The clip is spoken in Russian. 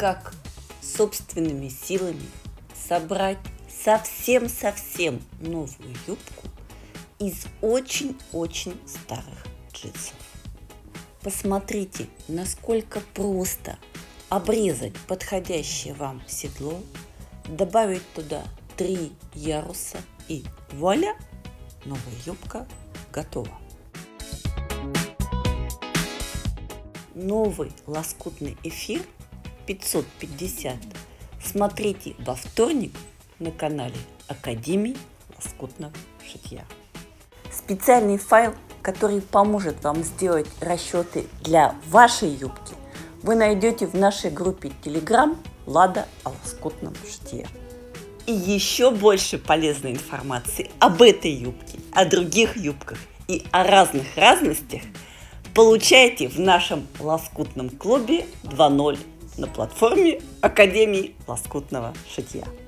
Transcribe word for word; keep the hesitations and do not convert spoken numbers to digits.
как собственными силами собрать совсем-совсем новую юбку из очень-очень старых джинсов. Посмотрите, насколько просто обрезать подходящее вам седло, добавить туда три яруса и вуаля, новая юбка готова. Новый лоскутный эфир пятьсот пятьдесят смотрите во вторник на канале Академии лоскутного шитья. Специальный файл, который поможет вам сделать расчеты для вашей юбки, вы найдете в нашей группе Telegram Лада о лоскутном шитье. И еще больше полезной информации об этой юбке, о других юбках и о разных разностях получайте в нашем лоскутном клубе два ноль на платформе Академии лоскутного шитья.